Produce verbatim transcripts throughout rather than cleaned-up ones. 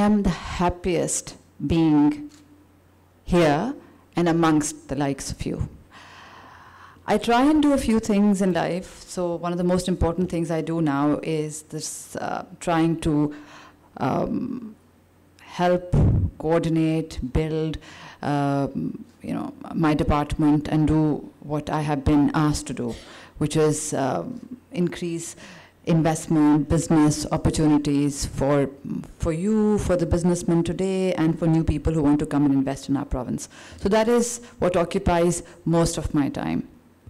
am the happiest being here and amongst the likes of you. I try and do a few things in life. So one of the most important things I do now is this uh, trying to um, help, coordinate, build, um, you know, my department and do what I have been asked to do, which is um, increase investment, business opportunities for, for you, for the businessmen today, and for new people who want to come and invest in our province. So that is what occupies most of my time.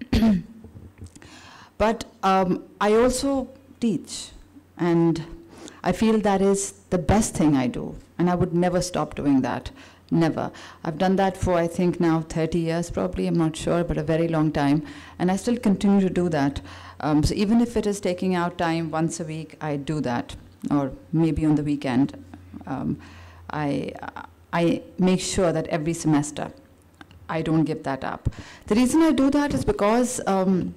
But um, I also teach, and I feel that is the best thing I do, and I would never stop doing that, never. I've done that for, I think now thirty years probably, I'm not sure, but a very long time, and I still continue to do that. Um, so even if it is taking out time once a week, I do that, or maybe on the weekend. Um, I, I make sure that every semester I don't give that up. The reason I do that is because um,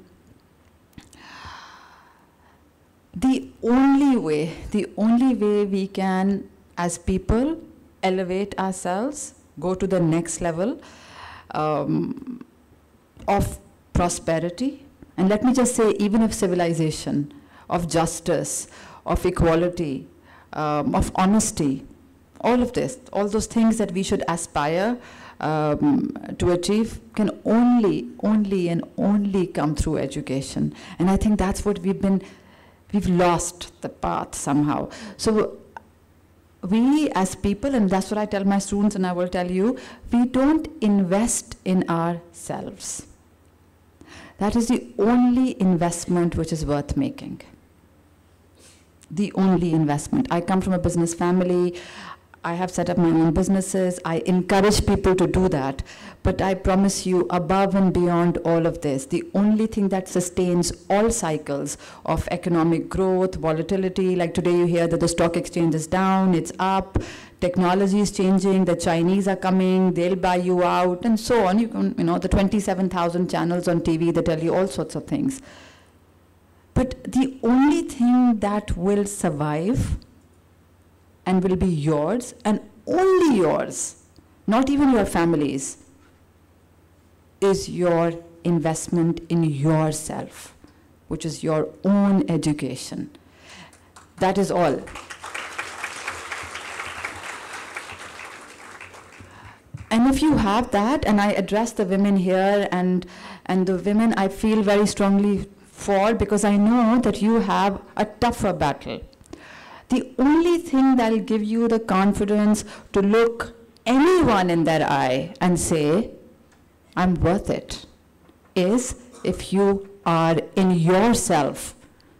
the only way, the only way we can, as people, elevate ourselves, go to the next level um, of prosperity, and let me just say, even of civilization, of justice, of equality, um, of honesty, all of this, all those things that we should aspire um, to achieve can only, only and only come through education. And I think that's what we've been, we've lost the path somehow. So we as people, and that's what I tell my students and I will tell you, we don't invest in ourselves. That is the only investment which is worth making. The only investment. I come from a business family. I have set up my own businesses. I encourage people to do that. But I promise you, above and beyond all of this, the only thing that sustains all cycles of economic growth, volatility, like today you hear that the stock exchange is down, it's up, technology is changing, the Chinese are coming, they'll buy you out, and so on. You can, you know, the twenty-seven thousand channels on T V that tell you all sorts of things. But the only thing that will survive and will be yours, and only yours, not even your family's, is your investment in yourself, which is your own education. That is all. And if you have that, and I address the women here, and, and the women I feel very strongly for, because I know that you have a tougher battle. The only thing that will give you the confidence to look anyone in their eye and say, I'm worth it, is if you are in yourself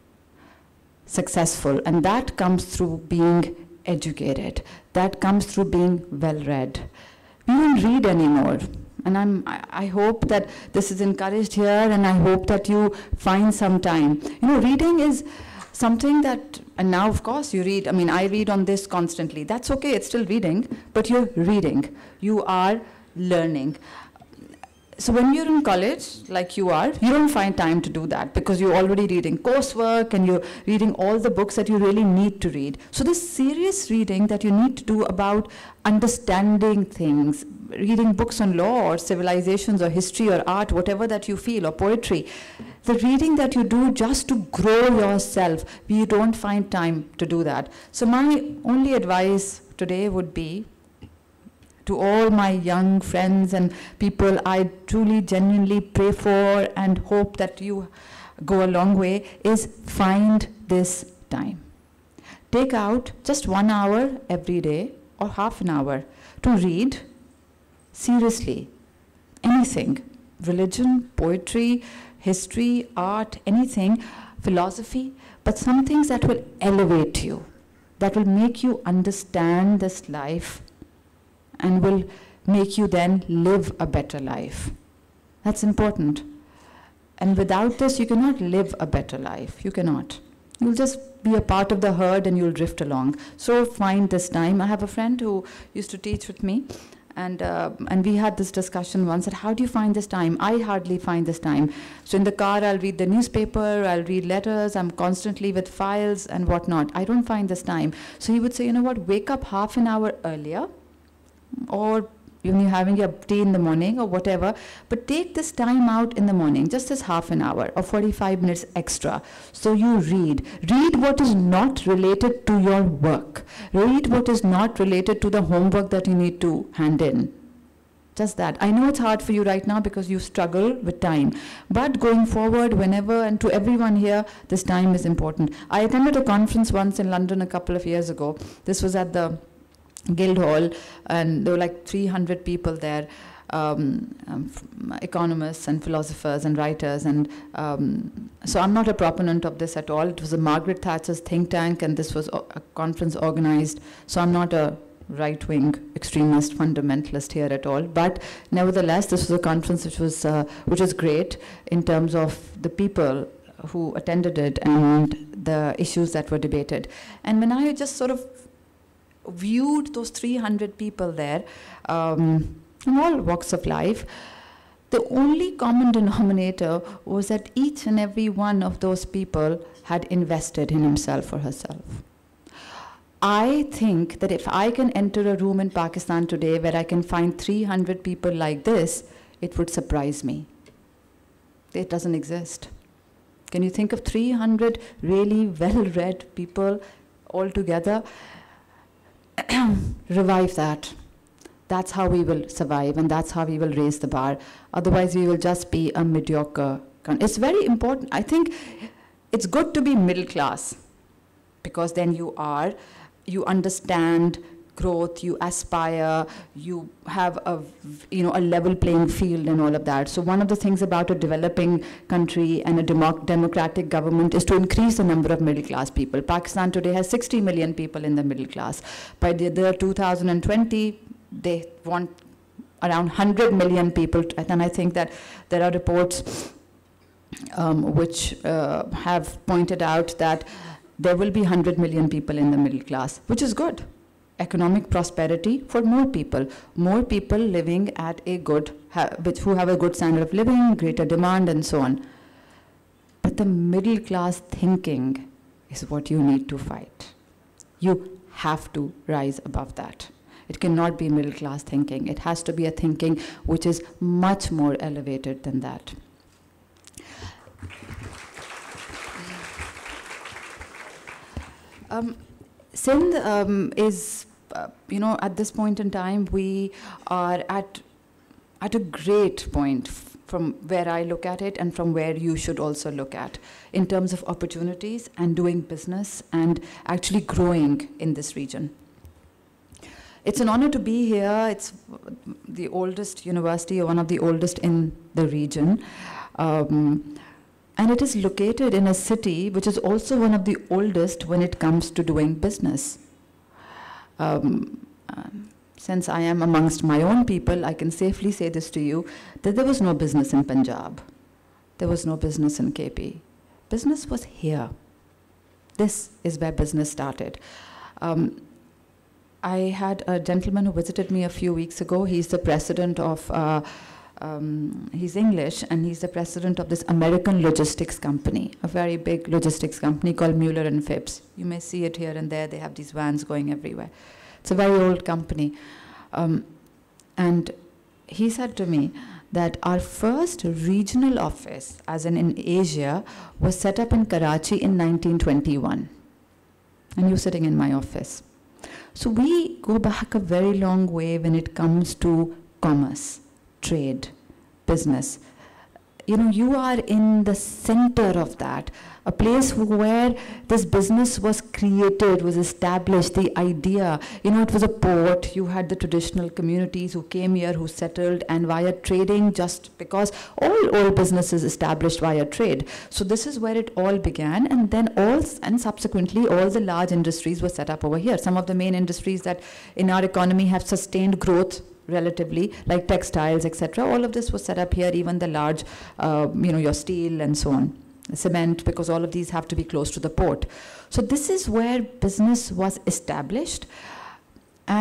successful. And that comes through being educated. That comes through being well-read. We don't read anymore. And I'm, I hope that this is encouraged here, and I hope that you find some time. You know, reading is something that, and now of course you read, I mean, I read on this constantly. That's okay, it's still reading, but you're reading. You are learning. So when you're in college, like you are, you don't find time to do that because you're already reading coursework and you're reading all the books that you really need to read. So this serious reading that you need to do about understanding things, reading books on law or civilizations or history or art, whatever that you feel, or poetry, the reading that you do just to grow yourself, you don't find time to do that. So my only advice today would be, to all my young friends and people I truly, genuinely pray for and hope that you go a long way, is find this time. Take out just one hour every day or half an hour to read seriously anything, religion, poetry, history, art, anything, philosophy, but some things that will elevate you, that will make you understand this life and will make you then live a better life. That's important. And without this, you cannot live a better life. You cannot. You'll just be a part of the herd and you'll drift along. So find this time. I have a friend who used to teach with me, And, uh, and we had this discussion once, that how do you find this time? I hardly find this time. So in the car, I'll read the newspaper, I'll read letters, I'm constantly with files and whatnot. I don't find this time. So he would say, you know what, wake up half an hour earlier, or when you're having your tea in the morning or whatever, but take this time out in the morning, just as half an hour or forty-five minutes extra. So you read. Read what is not related to your work. Read what is not related to the homework that you need to hand in. Just that. I know it's hard for you right now because you struggle with time. But going forward, whenever, and to everyone here, this time is important. I attended a conference once in London a couple of years ago. This was at the Guildhall, and there were like three hundred people there, um, um, economists and philosophers and writers, and um, so I'm not a proponent of this at all. It was a Margaret Thatcher's think tank, and this was a conference organized, so I'm not a right-wing extremist fundamentalist here at all, but nevertheless, this was a conference which was, uh, which was great in terms of the people who attended it and the issues that were debated. And when I just sort of viewed those three hundred people there, um, in all walks of life, the only common denominator was that each and every one of those people had invested in himself or herself. I think that if I can enter a room in Pakistan today where I can find three hundred people like this, it would surprise me. It doesn't exist. Can you think of three hundred really well-read people all together? Revive that. That's how we will survive, and that's how we will raise the bar. Otherwise, we will just be a mediocre country. It's very important. I think it's good to be middle class, because then you are, you understand growth, you aspire, you have a, you know, a level playing field and all of that. So one of the things about a developing country and a democ democratic government is to increase the number of middle class people. Pakistan today has sixty million people in the middle class. By the year two thousand twenty, they want around one hundred million people, and I think that there are reports um, which uh, have pointed out that there will be one hundred million people in the middle class, which is good. Economic prosperity for more people, more people living at a good, ha which, who have a good standard of living, greater demand, and so on. But the middle class thinking is what you need to fight. You have to rise above that. It cannot be middle class thinking. It has to be a thinking which is much more elevated than that. Um, Sindh um, is, uh, you know, at this point in time, we are at, at a great point from where I look at it and from where you should also look at in terms of opportunities and doing business and actually growing in this region. It's an honor to be here. It's the oldest university, or one of the oldest in the region. Um, And it is located in a city which is also one of the oldest when it comes to doing business. Um, um, since I am amongst my own people, I can safely say this to you, that there was no business in Punjab. There was no business in K P. Business was here. This is where business started. Um, I had a gentleman who visited me a few weeks ago. He's the president of uh, Um, he's English, and he's the president of this American logistics company, a very big logistics company called Mueller and Phibbs. You may see it here and there. They have these vans going everywhere. It's a very old company. Um, and he said to me that our first regional office, as in in Asia, was set up in Karachi in nineteen twenty-one. And you're sitting in my office. So we go back a very long way when it comes to commerce, trade, business. You know, you are in the center of that, a place where this business was created, was established, the idea. You know, it was a port. You had the traditional communities who came here, who settled, and via trading, just because all, all businesses established via trade. So this is where it all began, and then all, and subsequently, all the large industries were set up over here. Some of the main industries that in our economy have sustained growth relatively, like textiles, et cetera. All of this was set up here, even the large, uh, you know, your steel and so on, cement, because all of these have to be close to the port. So this is where business was established. And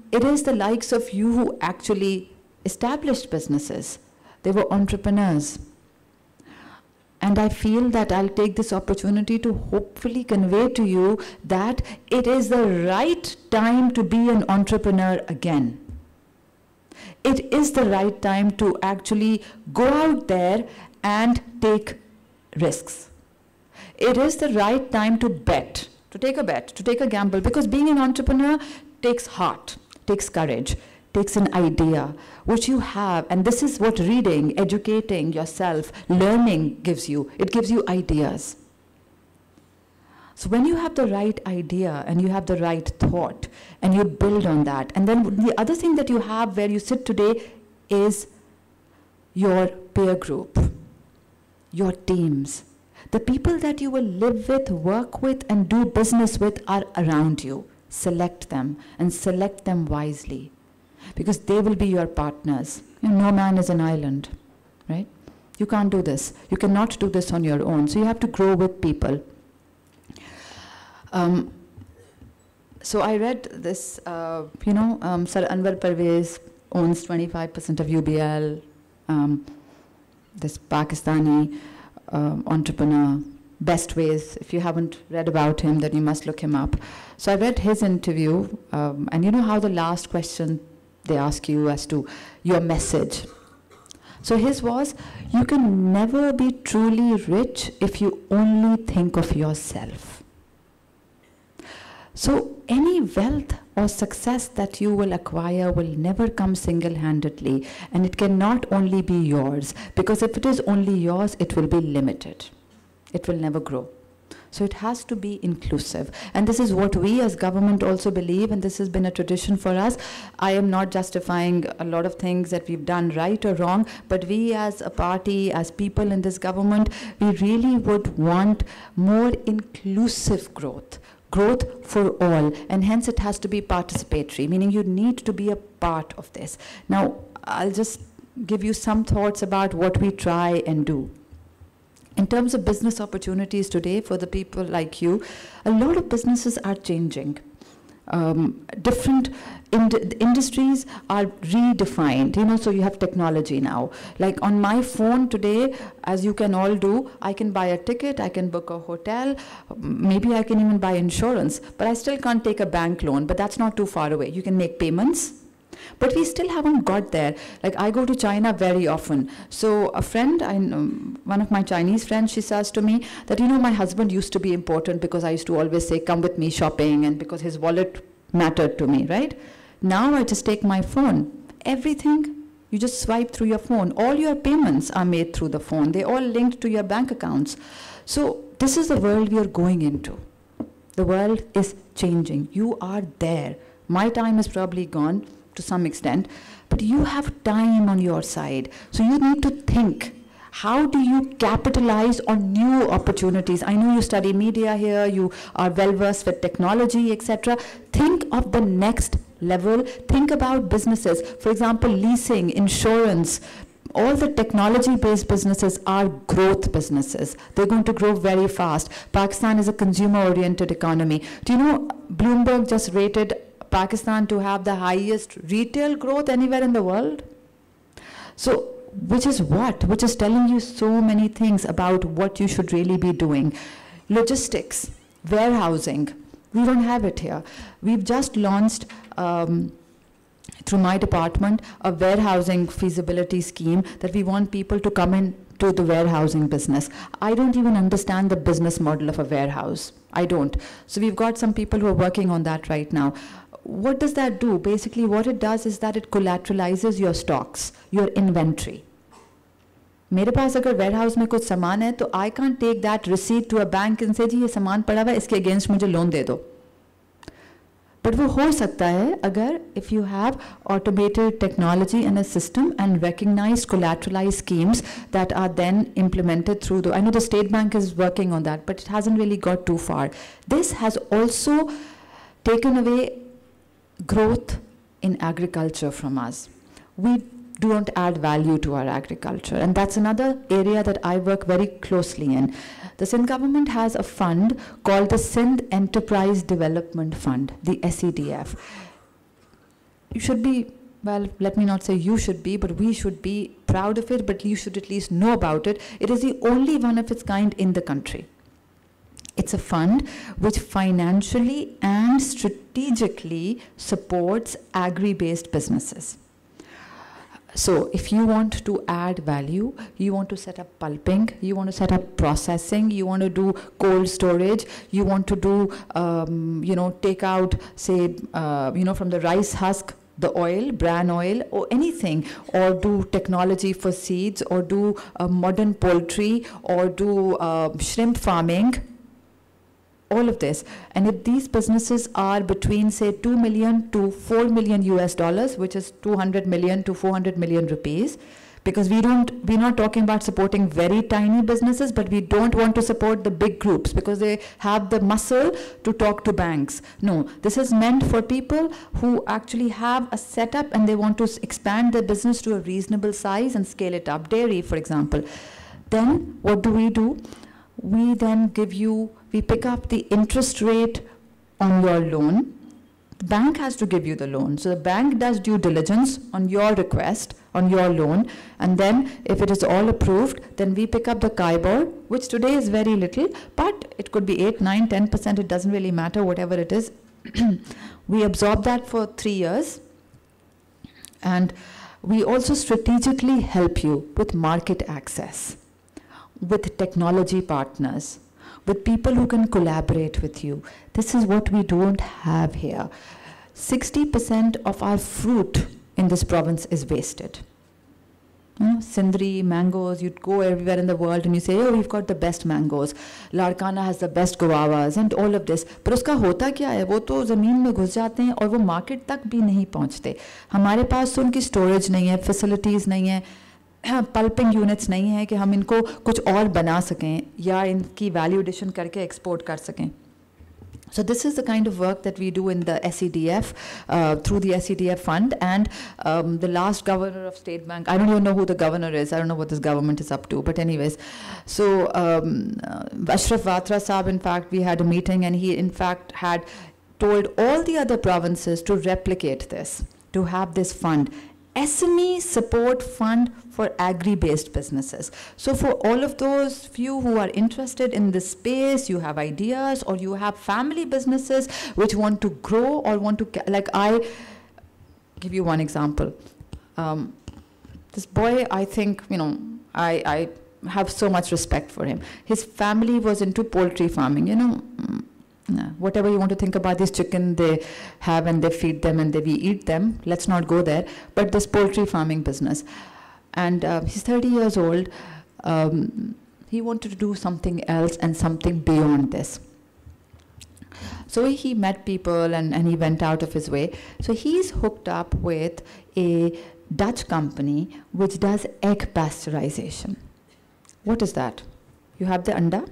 it is the likes of you who actually established businesses. They were entrepreneurs. And I feel that I'll take this opportunity to hopefully convey to you that it is the right time to be an entrepreneur again. It is the right time to actually go out there and take risks. It is the right time to bet, to take a bet, to take a gamble, because being an entrepreneur takes heart, takes courage, takes an idea, which you have, and this is what reading, educating yourself, learning gives you. It gives you ideas. So when you have the right idea and you have the right thought and you build on that, and then the other thing that you have where you sit today is your peer group, your teams. The people that you will live with, work with, and do business with are around you. Select them, and select them wisely, because they will be your partners. You know, no man is an island, right? You can't do this. You cannot do this on your own. So you have to grow with people. Um, so I read this, uh, you know, um, Sir Anwar Parvez owns twenty-five percent of U B L, um, this Pakistani um, entrepreneur, Best Ways. If you haven't read about him, then you must look him up. So I read his interview, um, and you know how the last question they ask you as to your message. So his was, you can never be truly rich if you only think of yourself. So any wealth or success that you will acquire will never come single-handedly, and it cannot only be yours, because if it is only yours, it will be limited. It will never grow. So it has to be inclusive. And this is what we as government also believe, and this has been a tradition for us. I am not justifying a lot of things that we've done right or wrong, but we as a party, as people in this government, we really would want more inclusive growth. Growth for all, and hence it has to be participatory, meaning you need to be a part of this. Now, I'll just give you some thoughts about what we try and do. In terms of business opportunities today for the people like you, a lot of businesses are changing. Um, different ind industries are redefined, you know, so you have technology now. Like on my phone today, as you can all do, I can buy a ticket, I can book a hotel, maybe I can even buy insurance, but I still can't take a bank loan, but that's not too far away. You can make payments, but we still haven't got there. Like I go to China very often. So a friend, I know, one of my Chinese friends, she says to me that, you know, my husband used to be important because I used to always say, come with me shopping, and because his wallet mattered to me, right? Now I just take my phone. Everything, you just swipe through your phone. All your payments are made through the phone. They all linked to your bank accounts. So this is the world we are going into. The world is changing. You are there. My time is probably gone to some extent, but you have time on your side. So you need to think, how do you capitalize on new opportunities? I know you study media here, you are well versed with technology, et cetera. Think of the next level. Think about businesses. For example, leasing, insurance, all the technology-based businesses are growth businesses. They're going to grow very fast. Pakistan is a consumer-oriented economy. Do you know, Bloomberg just rated Pakistan to have the highest retail growth anywhere in the world? So, which is what? Which is telling you so many things about what you should really be doing. Logistics, warehousing, we don't have it here. We've just launched, um, through my department, a warehousing feasibility scheme that we want people to come in to the warehousing business. I don't even understand the business model of a warehouse. I don't. So we've got some people who are working on that right now. What does that do? Basically, what it does is that it collateralizes your stocks, your inventory. मेरे पास अगर warehouse में कुछ सामान है, तो I can't take that receipt to a bank and say, जी ये सामान पड़ा हुआ है, इसके against मुझे loan दे दो. But वो हो सकता है अगर if you have automated technology and a system and recognized collateralized schemes that are then implemented through the, I know the State Bank is working on that, but it hasn't really got too far. This has also taken away growth in agriculture from us. We don't add value to our agriculture, and that's another area that I work very closely in. The Sindh government has a fund called the Sindh Enterprise Development Fund, the S E D F. you should be, well, let me not say you should be, but we should be proud of it, but you should at least know about it. It is the only one of its kind in the country. It's a fund which financially and strategically supports agri-based businesses. So if you want to add value, you want to set up pulping, you want to set up processing, you want to do cold storage, you want to do, um, you know, take out, say, uh, you know, from the rice husk, the oil, bran oil, or anything, or do technology for seeds, or do uh, modern poultry, or do uh, shrimp farming, all of this. And if these businesses are between, say, two million to four million U S dollars, which is two hundred million to four hundred million rupees, because we don't, we're not talking about supporting very tiny businesses, but we don't want to support the big groups because they have the muscle to talk to banks. No, this is meant for people who actually have a setup and they want to expand their business to a reasonable size and scale it up. Dairy, for example. Then what do we do? We then give you, we pick up the interest rate on your loan. The bank has to give you the loan. So the bank does due diligence on your request, on your loan, and then if it is all approved, then we pick up the C I B O R, which today is very little, but it could be eight, nine, ten percent, it doesn't really matter, whatever it is. We absorb that for three years. And we also strategically help you with market access, with technology partners, with people who can collaborate with you. This is what we don't have here. sixty percent of our fruit in this province is wasted. You know, Sindri, mangoes, you'd go everywhere in the world and you say, oh, we've got the best mangoes. Larkana has the best guavas and all of this. पर उसका होता क्या है? वो तो ज़मीन में घुस जाते हैं और वो मार्केट तक भी नहीं पहुँचते. हमारे पास तो उनकी स्टोरेज नहीं है, फैसिलिटीज़ नहीं है, पल्पिंग यूनिट्स नहीं है कि हम इनको कुछ और बना सकें या इनकी वैल्यू एडिशन करके एक्सपोर्ट कर सकें. So this is the kind of work that we do in the S E D F, uh, through the S E D F fund. And um, the last governor of State Bank, I don't even know who the governor is, I don't know what this government is up to, but anyways. So um, uh, Ashraf Vatra Saab, in fact, we had a meeting and he in fact had told all the other provinces to replicate this, to have this fund. S M E support fund for agri-based businesses. So for all of those few who are interested in this space, you have ideas or you have family businesses which want to grow or want to, like I, give you one example. Um, this boy, I think, you know, I, I have so much respect for him. His family was into poultry farming, you know. Whatever you want to think about this chicken they have and they feed them and they we eat them, let's not go there, but this poultry farming business. And uh, he's thirty years old. Um, he wanted to do something else and something beyond this. So he met people and, and he went out of his way. So he's hooked up with a Dutch company which does egg pasteurization. What is that? You have the anda.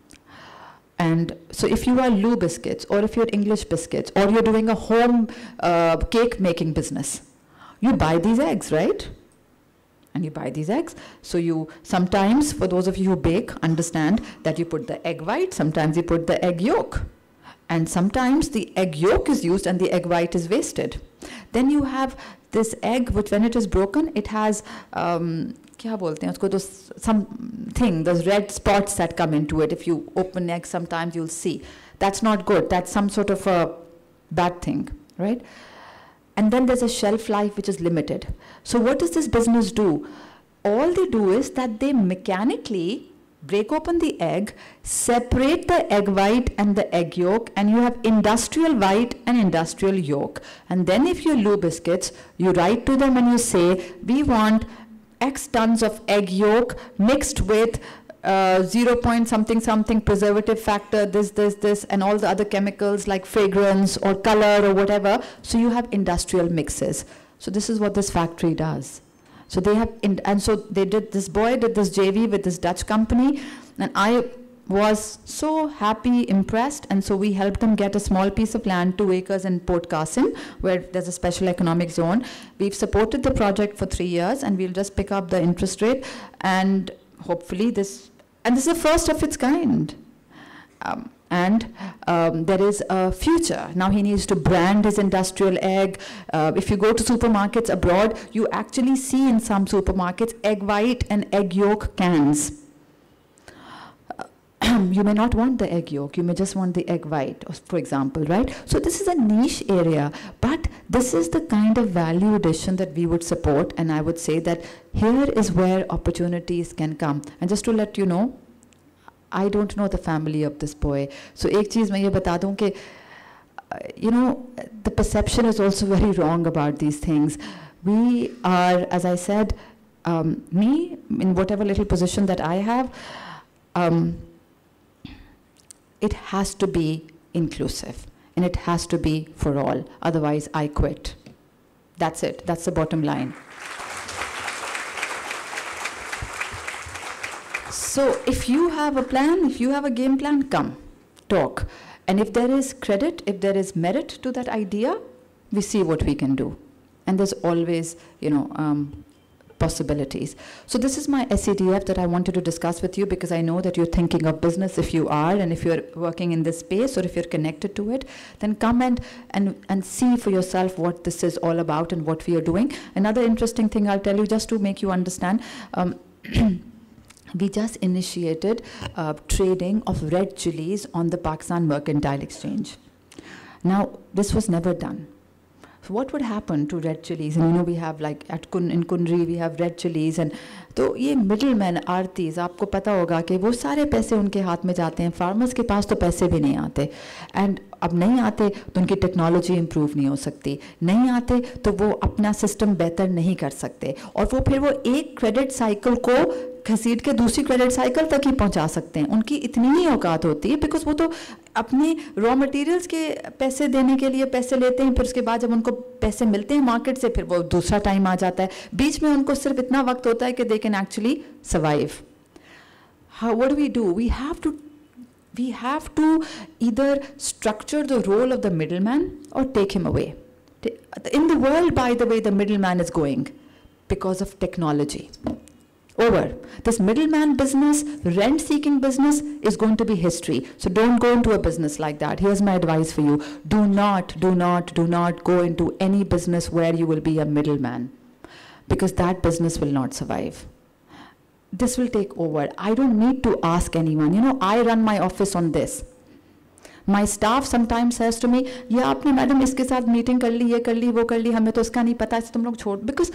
And so if you are Lou Biscuits, or if you're English Biscuits, or you're doing a home uh, cake making business, you buy these eggs, right? And you buy these eggs. So you sometimes, for those of you who bake, understand that you put the egg white, sometimes you put the egg yolk. And sometimes the egg yolk is used and the egg white is wasted. Then you have this egg, which when it is broken, it has, um, क्या बोलते हैं उसको, those something, those red spots that come into it. If you open egg, sometimes you'll see. That's not good. That's some sort of a bad thing, right? And then there's a shelf life which is limited. So what does this business do? All they do is that they mechanically break open the egg, separate the egg white and the egg yolk, and you have industrial white and industrial yolk. And then if you're Lou Biscuits, you write to them and you say, we want X tons of egg yolk mixed with uh, zero point something something preservative factor, this, this, this, and all the other chemicals like fragrance or color or whatever. So you have industrial mixes. So this is what this factory does. So they have, in, and so they did, this boy did this J V with this Dutch company, and I was so happy, impressed, and so we helped them get a small piece of land, two acres in Port Qasim, where there's a special economic zone. We've supported the project for three years, and we'll just pick up the interest rate, and hopefully this, and this is the first of its kind. Um, and um, there is a future. Now he needs to brand his industrial egg. Uh, if you go to supermarkets abroad, you actually see in some supermarkets egg white and egg yolk cans. You may not want the egg yolk, you may just want the egg white, for example, right? So this is a niche area, but this is the kind of value addition that we would support, and I would say that here is where opportunities can come. And just to let you know, I don't know the family of this boy. So ek cheez main ye bata dun ki, you know, the perception is also very wrong about these things. We are, as I said, um, me, in whatever little position that I have, um, it has to be inclusive, and it has to be for all. Otherwise, I quit. That's it. That's the bottom line. So if you have a plan, if you have a game plan, come, talk. And if there is credit, if there is merit to that idea, we see what we can do. And there's always, you know, um, possibilities. So this is my S E D F that I wanted to discuss with you, because I know that you're thinking of business if you are, and if you're working in this space, or if you're connected to it, then come and, and, and see for yourself what this is all about and what we are doing. Another interesting thing I'll tell you, just to make you understand, um, we just initiated uh, trading of red chilies on the Pakistan Mercantile Exchange. Now, this was never done. So what would happen to red chilies? And you know, we have like at Kun, in Kunri, we have red chilies, and तो ये middlemen, Aarti's, आपको पता होगा कि वो सारे पैसे उनके हाथ में जाते हैं, farmers के पास तो पैसे भी नहीं आते, and अब नहीं आते तो उनकी टेक्नोलॉजी इम्प्रूव नहीं हो सकती, नहीं आते तो वो अपना सिस्टम बेहतर नहीं कर सकते, और वो फिर वो एक क्रेडिट साइकिल को घसीट के दूसरी क्रेडिट साइकिल तक ही पहुंचा सकते हैं. उनकी इतनी ही औकात होती है, बिकॉज वो तो अपने रॉ मटेरियल्स के पैसे देने के लिए पैसे लेते हैं, फिर उसके बाद जब उनको पैसे मिलते हैं मार्केट से, फिर वो दूसरा टाइम आ जाता है, बीच में उनको सिर्फ इतना वक्त होता है कि they can actually survive. How what do we do? We have to we have to either structure the role of the middleman or take him away. In the world, by the way, the middleman is going because of technology. Over. This middleman business, rent-seeking business is going to be history. So don't go into a business like that. Here's my advice for you. Do not, do not, do not go into any business where you will be a middleman, because that business will not survive. This will take over. I don't need to ask anyone. You know, I run my office on this. My staff sometimes says to me, "ये आपने madam इसके साथ meeting कर ली, ये कर ली, वो कर ली, हमें तो उसका नहीं पता, इसे तुम लोग छोड़." Because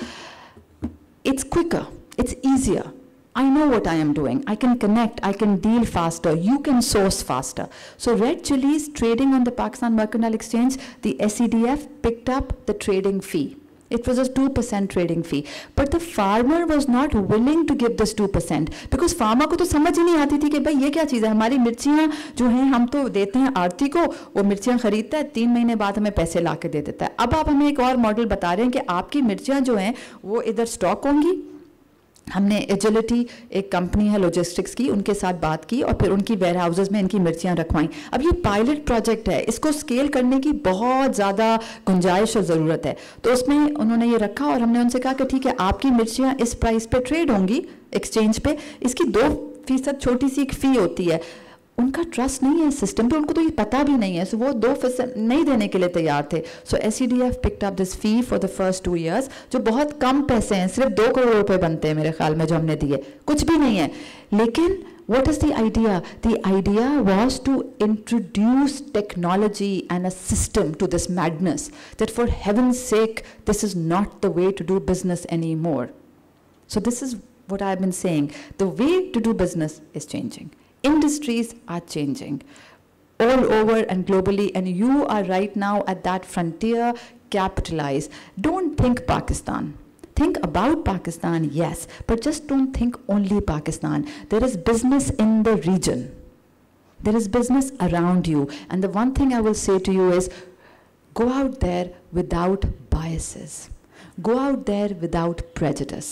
it's quicker, it's easier. I know what I am doing. I can connect, I can deal faster, you can source faster. So red chilies trading on the Pakistan Mercantile Exchange, the S E D F picked up the trading fee. It was a two percent trading fee. But the farmer was not willing to give this two percent. Because farmer को तो समझ ही नहीं आती थी कि भाई ये क्या चीज़ है, हमारी मिर्चियाँ जो हैं हम तो देते हैं आरती को, वो मिर्चियाँ खरीदता है, तीन महीने बाद हमें पैसे ला के दे देता है. अब आप हमें एक और मॉडल बता रहे हैं कि आपकी मिर्चियाँ जो हैं वो इधर स्टॉक होंगी. हमने एजिलिटी, एक कंपनी है लॉजिस्टिक्स की, उनके साथ बात की और फिर उनकी वेयर हाउसेज में इनकी मिर्चियाँ रखवाईं. अब ये पायलट प्रोजेक्ट है, इसको स्केल करने की बहुत ज़्यादा गुंजाइश और ज़रूरत है. तो उसमें उन्होंने ये रखा और हमने उनसे कहा कि ठीक है, आपकी मिर्चियाँ इस प्राइस पे ट्रेड होंगी एक्सचेंज पे, इसकी दो फीसद छोटी सी एक फ़ी होती है. उनका ट्रस्ट नहीं है सिस्टम पे, उनको तो ये पता भी नहीं है, सो वो दो फीसद नहीं देने के लिए तैयार थे. So S E D F picked up this fee for the first two years, जो बहुत कम पैसे हैं, सिर्फ दो करोड़ रुपए बनते हैं मेरे ख्याल में जो हमने दिए, कुछ भी नहीं है. लेकिन what is the idea? The idea was to introduce technology and a system to this madness, that for heaven's sake, this is not the way to do business anymore. So this is what I've been saying. The way to do business is changing. Industries are changing all over and globally, and you are right now at that frontier. Capitalize. Don't think Pakistan. Think about Pakistan, yes, but just don't think only Pakistan. There is business in the region. There is business around you. And the one thing I will say to you is, go out there without biases. Go out there without prejudice.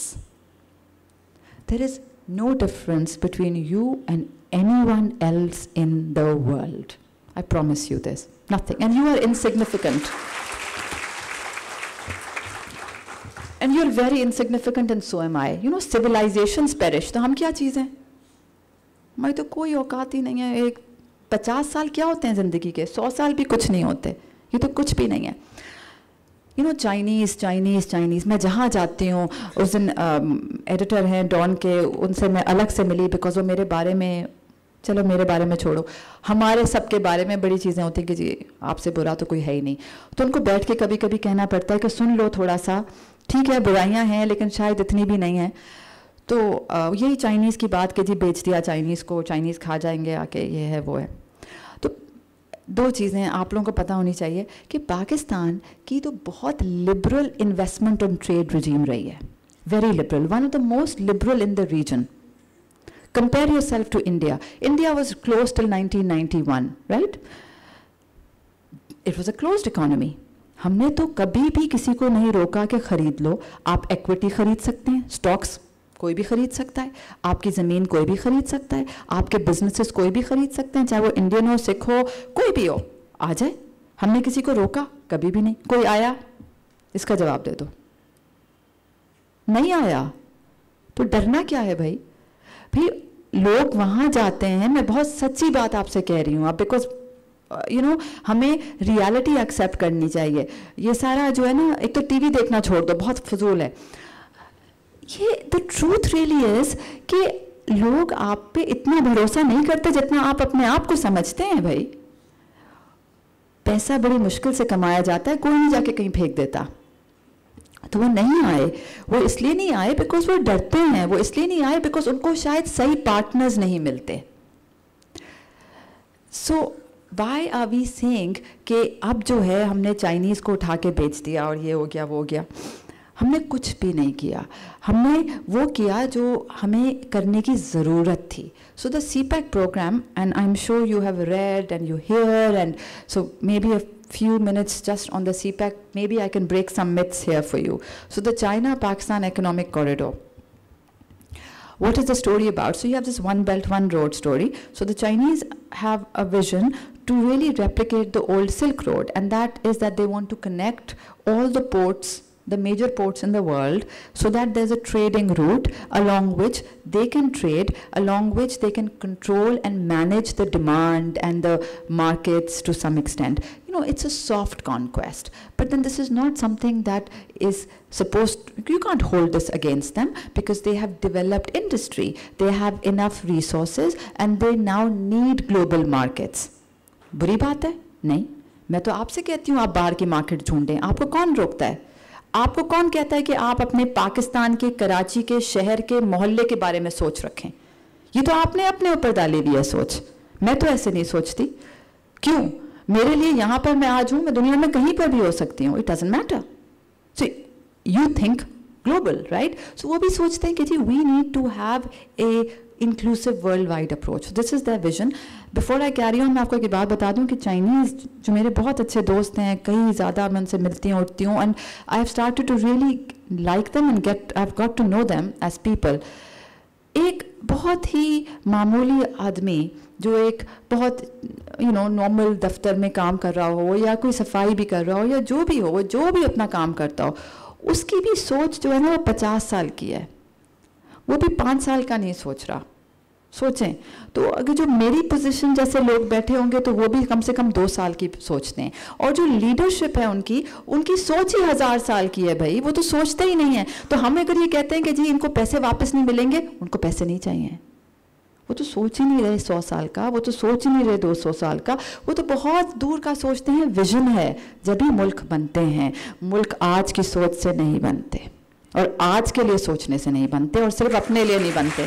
There is no difference between you and anyone else in the world. I promise you this. Nothing. And you are insignificant. And you're very insignificant, and so am I. You know, civilizations perish. तो हम क्या चीज़ हैं? हमारी तो कोई औकात ही नहीं है एक पचास साल क्या होते हैं ज़िंदगी के, सौ साल भी कुछ नहीं होते, ये तो कुछ भी नहीं है. You know Chinese Chinese Chinese मैं जहाँ जाती हूँ, उस दिन एडिटर हैं डॉन के, उनसे मैं अलग से मिली बिकॉज वो मेरे बारे में, चलो मेरे बारे में छोड़ो, हमारे सबके बारे में बड़ी चीज़ें होती हैं कि जी आपसे बुरा तो कोई है ही नहीं. तो उनको बैठ के कभी कभी कहना पड़ता है कि सुन लो थोड़ा सा, ठीक है बुराइयाँ हैं लेकिन शायद इतनी भी नहीं हैं. तो यही चाइनीज़ की बात कि जी बेच दिया चाइनीज़ को, चाइनीज़ खा जाएंगे आके, ये है वो है. तो दो चीज़ें आप लोगों को पता होनी चाहिए कि पाकिस्तान की तो बहुत liberal investment and trade regime रही है, very liberal, one of the most liberal in the region. Compare yourself to India. India was closed till nineteen ninety-one, right? It was a closed economy. हमने तो कभी भी किसी को नहीं रोका कि खरीद लो. आप equity खरीद सकते हैं, stocks कोई भी खरीद सकता है, आपकी ज़मीन कोई भी खरीद सकता है, आपके businesses कोई भी खरीद सकते हैं, चाहे वो इंडियन हो, सिख हो, कोई भी हो, आ जाए. हमने किसी को रोका कभी भी नहीं. कोई आया, इसका जवाब दे दो. नहीं आया तो डरना क्या है भाई? भाई लोग वहाँ जाते हैं, मैं बहुत सच्ची बात आपसे कह रही हूँ, आप बिकॉज यू नो हमें रियलिटी एक्सेप्ट करनी चाहिए. ये सारा जो है ना, एक तो टीवी देखना छोड़ दो, बहुत फजूल है. ये द ट्रूथ रियली इज कि लोग आप पे इतना भरोसा नहीं करते जितना आप अपने आप को समझते हैं. भाई पैसा बड़ी मुश्किल से कमाया जाता है, कोई नहीं जाके कहीं फेंक देता. तो वो नहीं आए, वो इसलिए नहीं आए बिकॉज वो डरते हैं, वो इसलिए नहीं आए बिकॉज उनको शायद सही पार्टनर्स नहीं मिलते. So why are we saying कि अब जो है हमने चाइनीज़ को उठा के बेच दिया और ये हो गया वो हो गया. हमने कुछ भी नहीं किया, हमने वो किया जो हमें करने की ज़रूरत थी. So the CPEC program, and I am sure you have read and you hear, and so maybe few minutes just on the C PAC, maybe I can break some myths here for you. So the China-Pakistan Economic Corridor. What is the story about? So you have this one belt, one road story. So the Chinese have a vision to really replicate the old Silk Road, and that is that they want to connect all the ports, the major ports in the world, so that there's a trading route along which they can trade, along which they can control and manage the demand and the markets to some extent. You know, it's a soft conquest, but then this is not something that is supposed, you can't hold this against them because they have developed industry, they have enough resources, and they now need global markets. बुरी बात है? नहीं, मैं तो आपसे कहती हूँ आप बाहर की मार्केट ढूंढें. आपको कौन रोकता है? आपको कौन कहता है कि आप अपने पाकिस्तान के, कराची के, शहर के, मोहल्ले के बारे में सोच रखें? ये तो आपने अपने ऊपर डाली हुई है सोच. मैं तो ऐसे नहीं सोचती. क्यों? मेरे लिए यहाँ पर मैं आज हूँ, मैं दुनिया में कहीं पर भी हो सकती हूँ. It doesn't matter. So you think global, right? So वो भी सोचते हैं कि जी we need to have a inclusive worldwide approach. So this is their vision. Before I carry on, मैं आपको एक बात बता दूं कि चाइनीज़ जो मेरे बहुत अच्छे दोस्त हैं, कई ज़्यादा मैं उनसे मिलती हूँ, उठती हूँ, and I have started to really like them and get, I've got to know them as people. एक बहुत ही मामूली आदमी जो एक बहुत यू नो नॉर्मल दफ्तर में काम कर रहा हो या कोई सफाई भी कर रहा हो या जो भी हो, वो जो भी अपना काम करता हो, उसकी भी सोच जो है ना वो पचास साल की है. वो भी पाँच साल का नहीं सोच रहा. सोचें तो अगर जो मेरी पोजीशन जैसे लोग बैठे होंगे तो वो भी कम से कम दो साल की सोचते हैं. और जो लीडरशिप है उनकी उनकी सोच ही हज़ार साल की है. भाई वो तो सोचते ही नहीं है. तो हम अगर ये कहते हैं कि जी इनको पैसे वापस नहीं मिलेंगे, उनको पैसे नहीं चाहिए. वो तो सोच ही नहीं रहे सौ साल का, वो तो सोच ही नहीं रहे दो सौ साल का, वो तो बहुत दूर का सोचते हैं. विजन है, जब भी मुल्क बनते हैं. मुल्क आज की सोच से नहीं बनते और आज के लिए सोचने से नहीं बनते और सिर्फ अपने लिए नहीं बनते.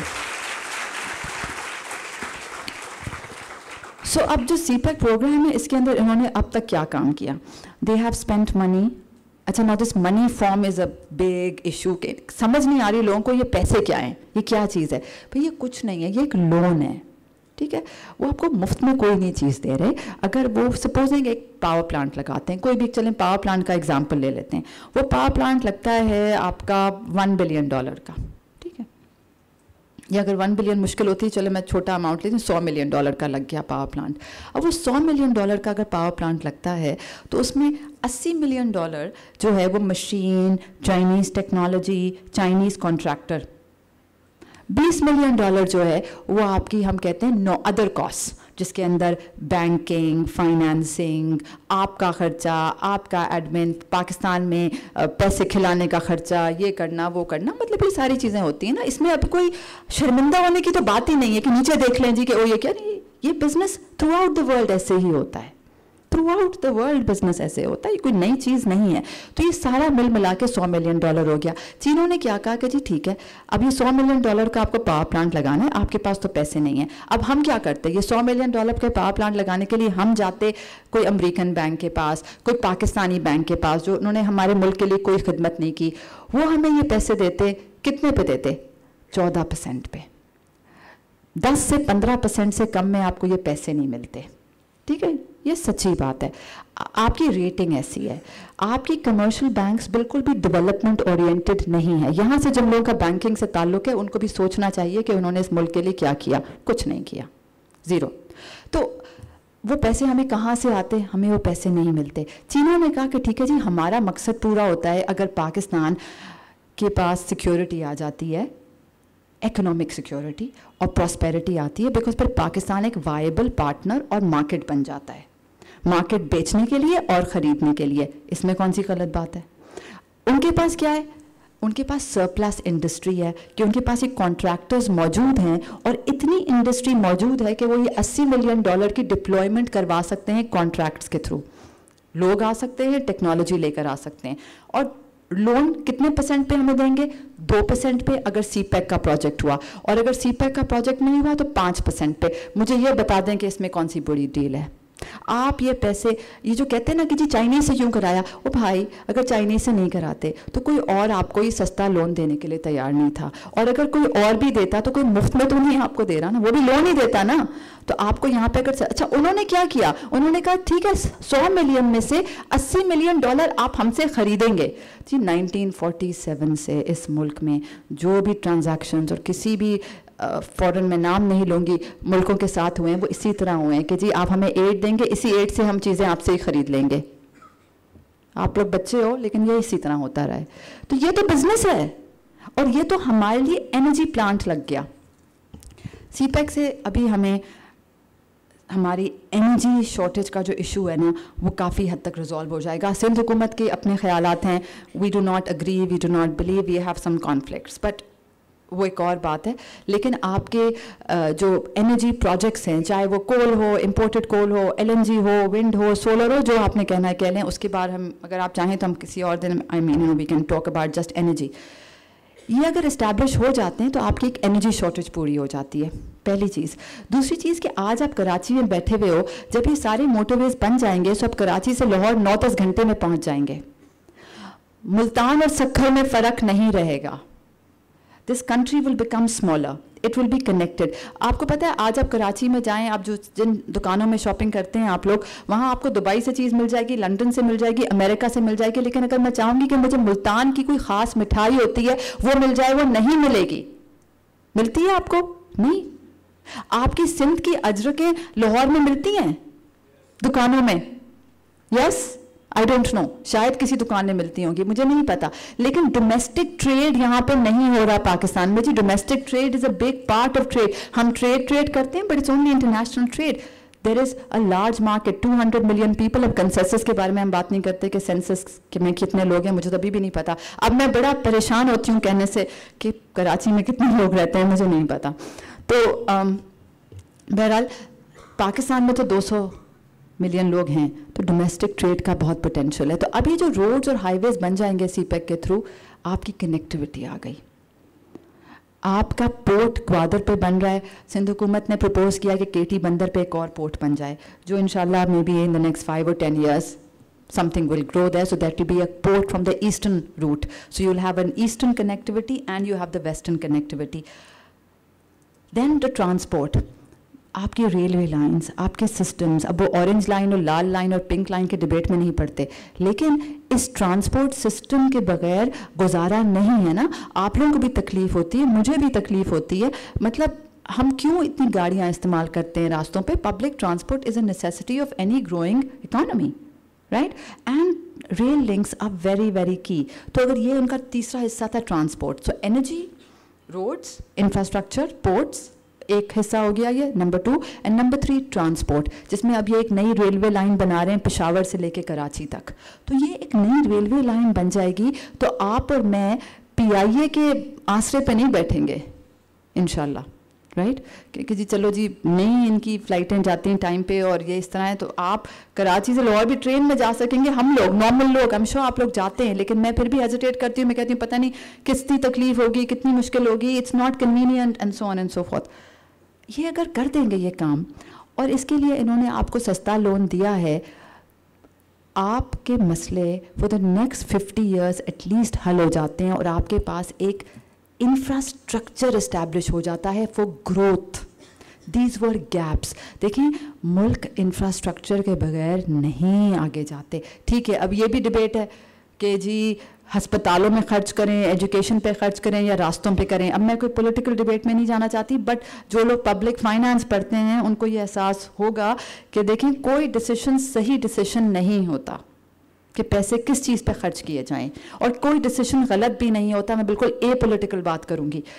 सो so, अब जो सी पैक प्रोग्राम है इसके अंदर इन्होंने अब तक क्या काम किया? They have spent money. अच्छा, now this money form is a big issue. के समझ नहीं आ रही लोगों को ये पैसे क्या हैं, ये क्या चीज़ है. भाई ये कुछ नहीं है, ये एक लोन है. ठीक है, वो आपको मुफ्त में कोई नहीं चीज़ दे रहे. अगर वो सपोजिंग एक पावर प्लांट लगाते हैं, कोई भी, चलें पावर प्लांट का एग्जांपल ले लेते हैं. वो पावर प्लांट लगता है आपका वन बिलियन डॉलर का. ठीक है, या अगर वन बिलियन मुश्किल होती है, चलो मैं छोटा अमाउंट लेती हूँ, सौ मिलियन डॉलर का लग गया पावर प्लांट. अब वो सौ मिलियन डॉलर का अगर पावर प्लांट लगता है तो उसमें अस्सी मिलियन डॉलर जो है वो machine, Chinese technology, Chinese contractor. बीस मिलियन डॉलर जो है वो आपकी, हम कहते हैं नो अदर कॉस्ट, जिसके अंदर बैंकिंग, फाइनेंसिंग, आपका ख़र्चा, आपका एडमिन, पाकिस्तान में पैसे खिलाने का ख़र्चा, ये करना वो करना, मतलब ये सारी चीज़ें होती हैं ना. इसमें अब कोई शर्मिंदा होने की तो बात ही नहीं है कि नीचे देख लें जी कि ओ ये क्या नहीं. ये business throughout the world ऐसे ही होता है. Throughout the world business ऐसे होता है. ये कोई नई चीज़ नहीं है. तो ये सारा मिल मिला के सौ मिलियन डॉलर हो गया. चीनों ने क्या कहा कि जी ठीक है, अब ये सौ मिलियन डॉलर का आपको पावर प्लांट लगाना है, आपके पास तो पैसे नहीं है. अब हम क्या करते हैं, ये सौ मिलियन डॉलर के पावर प्लांट लगाने के लिए हम जाते कोई अमेरिकन बैंक के पास, कोई पाकिस्तानी बैंक के पास, जो उन्होंने हमारे मुल्क के लिए कोई खिदमत नहीं की. वो हमें ये पैसे देते, कितने पे देते? चौदह परसेंट पे. दस से पंद्रह परसेंट से कम में आपको ये पैसे नहीं मिलते. ठीक है, ये सच्ची बात है. आपकी रेटिंग ऐसी है. आपकी कमर्शियल बैंक्स बिल्कुल भी डेवलपमेंट ओरिएंटेड नहीं है. यहाँ से जिन लोगों का बैंकिंग से ताल्लुक है उनको भी सोचना चाहिए कि उन्होंने इस मुल्क के लिए क्या किया. कुछ नहीं किया, ज़ीरो. तो वो पैसे हमें कहाँ से आते? हमें वो पैसे नहीं मिलते. चीनों ने कहा कि ठीक है जी, हमारा मकसद पूरा होता है अगर पाकिस्तान के पास सिक्योरिटी आ जाती है, इकोनॉमिक सिक्योरिटी और प्रॉस्पेरिटी आती है, बिकॉज फिर पाकिस्तान एक वायबल पार्टनर और मार्केट बन जाता है. मार्केट बेचने के लिए और ख़रीदने के लिए. इसमें कौन सी गलत बात है? उनके पास क्या है? उनके पास सरप्लस इंडस्ट्री है कि उनके पास ये कॉन्ट्रैक्टर्स मौजूद हैं और इतनी इंडस्ट्री मौजूद है कि वो ये अस्सी मिलियन डॉलर की डिप्लॉयमेंट करवा सकते हैं कॉन्ट्रैक्ट्स के थ्रू. लोग आ सकते हैं, टेक्नोलॉजी लेकर आ सकते हैं. और लोन कितने परसेंट पे हमें देंगे? दो परसेंट पे अगर सी पैक का प्रोजेक्ट हुआ, और अगर सी पैक का प्रोजेक्ट नहीं हुआ तो पाँच परसेंट पे. मुझे ये बता दें कि इसमें कौन सी बड़ी डील है. आप ये पैसे, ये जो कहते हैं ना कि जी चाइनीज़ से क्यों कराया, ओ भाई अगर चाइनीज़ से नहीं कराते तो कोई और आपको ये सस्ता लोन देने के लिए तैयार नहीं था. और अगर कोई और भी देता तो कोई मुफ्त में तो नहीं आपको दे रहा ना, वो भी लोन ही देता ना. तो आपको यहाँ पे अगर, अच्छा उन्होंने क्या किया, उन्होंने कहा ठीक है सौ मिलियन में से अस्सी मिलियन डॉलर आप हमसे खरीदेंगे. जी नाइनटीन फोर्टी सेवन से इस मुल्क में जो भी ट्रांजैक्शंस और किसी भी फॉरेन में नाम नहीं लूँगी मुल्कों के साथ हुए हैं, वो इसी तरह हुए हैं कि जी आप हमें एड देंगे, इसी एड से हम चीज़ें आपसे ही खरीद लेंगे. आप लोग बच्चे हो लेकिन ये इसी तरह होता रहा है. तो ये तो बिजनेस है. और ये तो हमारे लिए एनर्जी प्लांट लग गया. सी पैक से अभी हमें हमारी एनर्जी शॉर्टेज का जो इशू है ना वो काफ़ी हद तक रिजॉल्व हो जाएगा. सिंध हुकूमत के अपने ख्यालात हैं. We do not agree, we do not believe, we have some conflicts, but वो एक और बात है. लेकिन आपके जो एनर्जी प्रोजेक्ट्स हैं, चाहे वो कोल हो, इंपोर्टेड कोल हो, एलएनजी हो, विंड हो, सोलर हो, जो आपने कहना है कह लें. उसके बाद हम अगर आप चाहें तो हम किसी और दिन, I mean we can talk about just energy. ये अगर इस्टेब्लिश हो जाते हैं तो आपकी एक एनर्जी शॉर्टेज पूरी हो जाती है, पहली चीज़. दूसरी चीज़ कि आज आप कराची में बैठे हुए हो, जब ये सारे मोटरवेज बन जाएंगे तो आप कराची से लाहौर नौ दस घंटे में पहुंच जाएंगे. मुल्तान और सक्खर में फ़र्क नहीं रहेगा. This country will become smaller, it will be connected. आपको पता है आज आप कराची में जाएं, आप जो जिन दुकानों में शॉपिंग करते हैं आप लोग, वहाँ आपको दुबई से चीज़ मिल जाएगी, लंदन से मिल जाएगी, अमेरिका से मिल जाएगी. लेकिन अगर मैं चाहूँगी कि मुझे मुल्तान की कोई ख़ास मिठाई होती है वो मिल जाए, वो नहीं मिलेगी. मिलती है आपको? नहीं. आपकी सिंध की अजरकें लाहौर में मिलती हैं दुकानों में? यस, आई डोंट नो, शायद किसी दुकान में मिलती होंगी, मुझे नहीं पता. लेकिन डोमेस्टिक ट्रेड यहाँ पे नहीं हो रहा पाकिस्तान में. जी domestic trade is a big part of trade. हम ट्रेड ट्रेड करते हैं but it's only international trade. There is a large market, two hundred million people. अब कंसेंसस के बारे में हम बात नहीं करते कि सेंसस में कितने लोग हैं, मुझे तो अभी भी नहीं पता. अब मैं बड़ा परेशान होती हूँ कहने से कि कराची में कितने लोग रहते हैं, मुझे नहीं पता. तो बहरहाल पाकिस्तान में तो दो सौ मिलियन लोग हैं, तो डोमेस्टिक ट्रेड का बहुत पोटेंशियल है. तो अभी जो रोड्स और हाईवेज बन जाएंगे सी पैक के थ्रू, आपकी कनेक्टिविटी आ गई. आपका पोर्ट ग्वादर पे बन रहा है. सिंध हुकूमत ने प्रपोज किया कि केटी बंदर पे एक और पोर्ट बन जाए, जो इंशाल्लाह maybe in the next five और ten years something will grow there, so that will be a port from the eastern route. So you'll have an eastern connectivity and you have the western connectivity. Then the transport. आपकी railway lines, आपके systems, अब वो orange line और लाल line और pink line के debate में नहीं पड़ते, लेकिन इस ट्रांसपोर्ट सिस्टम के बगैर गुजारा नहीं है ना. आप लोगों को भी तकलीफ़ होती है, मुझे भी तकलीफ़ होती है. मतलब हम क्यों इतनी गाड़ियाँ इस्तेमाल करते हैं रास्तों पे? Public transport is a necessity of any growing economy, right? And rail links are very very key. तो अगर ये उनका तीसरा हिस्सा था transport, so energy, roads, infrastructure, ports, ایک حصہ ہو گیا یہ number two. And number three transport, جس میں اب یہ ایک نئی ریلوے لائن بنا رہے ہیں پشاور سے لے کے کراچی تک. تو یہ ایک نئی ریلوے لائن بن جائے گی تو آپ اور میں پی آئی اے کے آسرے پہ نہیں بیٹھیں گے انشاءاللہ, رائٹ, کہ جی چلو جی نہیں ان کی فلائٹیں جاتی ہیں ٹائم پہ اور یہ اس طرح ہے, تو آپ کراچی سے لاہور بھی ٹرین میں جا سکیں گے. ہم لوگ نارمل لوگ, ہم شو آپ لوگ جاتے ہیں, لیکن میں پھر بھی ہیزیٹیٹ کرتی ہوں, میں کہتی ہوں پتہ نہیں کتنی تکلیف ہوگی, کتنی مشکل ہوگی, it's not convenient and so on and so forth. یہ اگر کر دیں گے یہ کام, اور اس کے لیے انہوں نے آپ کو سستا لون دیا ہے, آپ کے مسئلے for the next fifty years at least حل ہو جاتے ہیں, اور آپ کے پاس ایک انفراسٹرکچر اسٹیبلش ہو جاتا ہے for growth. These were gaps. دیکھیں ملک انفراسٹرکچر کے بغیر نہیں آگے جاتے. ٹھیک ہے, اب یہ بھی ڈبیٹ ہے کہ جی ہسپتالوں میں خرچ کریں, ایجوکیشن پہ خرچ کریں یا راستوں پہ کریں. اب میں کوئی پولیٹیکل ڈبیٹ میں نہیں جانا چاہتی, بٹ جو لوگ پبلک فائنانس پڑھتے ہیں ان کو یہ احساس ہوگا کہ دیکھیں کوئی ڈیسیشن صحیح ڈیسیشن نہیں ہوتا کہ پیسے کس چیز پہ خرچ کیے جائیں, اور کوئی ڈیسیشن غلط بھی نہیں ہوتا. میں بالکل اے پولیٹیکل بات کروں گی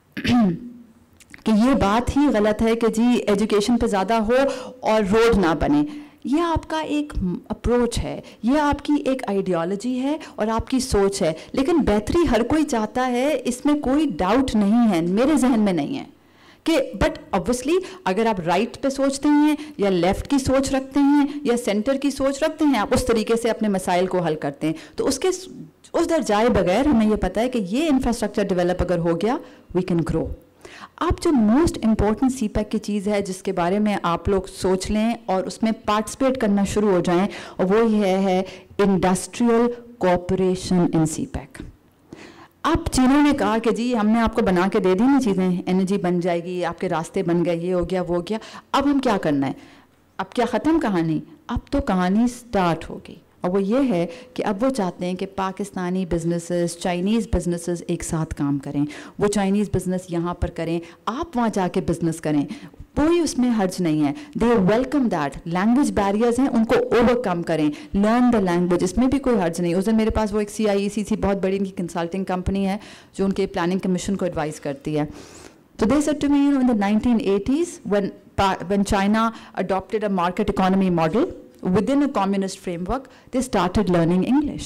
کہ یہ بات ہی غلط ہے کہ جی ایجوکیشن پہ زیادہ ہو اور روڈ نہ بنے. یہ آپ کا ایک اپروچ ہے, یہ آپ کی ایک آئیڈیالوجی ہے اور آپ کی سوچ ہے, لیکن بہتری ہر کوئی چاہتا ہے, اس میں کوئی ڈاؤٹ نہیں ہے, میرے ذہن میں نہیں ہے کہ, بٹ اوبویسلی اگر آپ رائٹ پہ سوچتے ہیں یا لیفٹ کی سوچ رکھتے ہیں یا سینٹر کی سوچ رکھتے ہیں, آپ اس طریقے سے اپنے مسائل کو حل کرتے ہیں, تو اس کے اس در جائے بغیر ہمیں یہ پتہ ہے کہ یہ انفراسٹرکچر ڈیولپ اگر ہو گیا وی کین گرو. آپ جو موسٹ امپورٹنٹ سی پیک کی چیز ہے جس کے بارے میں آپ لوگ سوچ لیں اور اس میں پارٹیسپیٹ کرنا شروع ہو جائیں, اور وہ یہ ہے industrial cooperation in CPEC. اب چینوں نے کہا کہ جی ہم نے آپ کو بنا کے دے دی نا چیزیں, انرجی بن جائے گی, آپ کے راستے بن گئے, یہ ہو گیا وہ ہو گیا, اب ہم کیا کرنا ہے, اب کیا ختم کہانی؟ اب تو کہانی سٹارٹ ہوگی, اور وہ یہ ہے کہ اب وہ چاہتے ہیں کہ پاکستانی بزنسز, چائنیز بزنسز ایک ساتھ کام کریں. وہ چائنیز بزنس یہاں پر کریں, آپ وہاں جا کے بزنس کریں, کوئی اس میں حرج نہیں ہے. They welcome that. Language barriers ہیں ان کو اوور کم کریں, لرن دا لینگویج, اس میں بھی کوئی حرج نہیں. اس دن میرے پاس وہ ایک سی آئی ای سی سی بہت بڑی ان کی کنسلٹنگ کمپنی ہے جو ان کے پلاننگ کمیشن کو ایڈوائز کرتی ہے. تو they said to me in the nineteen eighties when when China adopted a market economy model within a communist framework, they started learning English.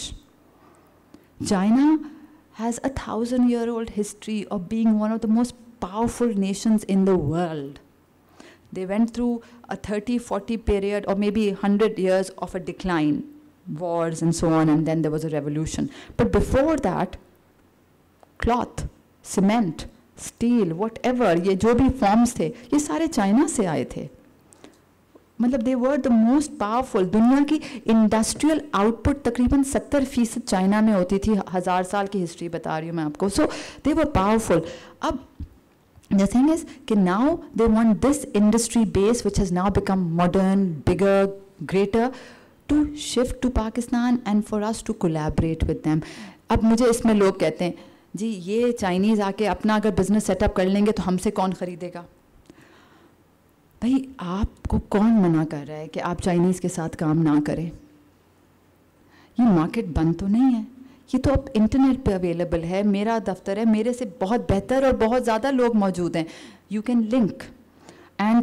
China has a thousand year old history of being one of the most powerful nations in the world. They went through a thirty forty period or maybe one hundred years of a decline, wars and so on, and then there was a revolution. But before that, cloth, cement, steel, whatever, یہ جو بھی forms تھے یہ سارے China سے آئے تھے. مطلب دے ور دا موسٹ پاورفل. دنیا کی انڈسٹریل آؤٹ پٹ تقریباً ستر فیصد چائنا میں ہوتی تھی. ہزار سال کی ہسٹری بتا رہی ہوں میں آپ کو. So they were powerful. اب the thing is کہ now they want this industry base which has now become modern, bigger, greater to shift to Pakistan and for us to collaborate with them. اب مجھے اس میں لوگ کہتے ہیں جی یہ Chinese آ کے اپنا اگر بزنس سیٹ اپ کر لیں گے تو ہم سے کون خریدے گا؟ بھائی آپ کو کون منع کر رہا ہے کہ آپ چائنیز کے ساتھ کام نہ کریں؟ یہ مارکیٹ بند تو نہیں ہے, یہ تو اب انٹرنیٹ پہ اویلیبل ہے. میرا دفتر ہے, میرے سے بہت بہتر اور بہت زیادہ لوگ موجود ہیں. You can link. اینڈ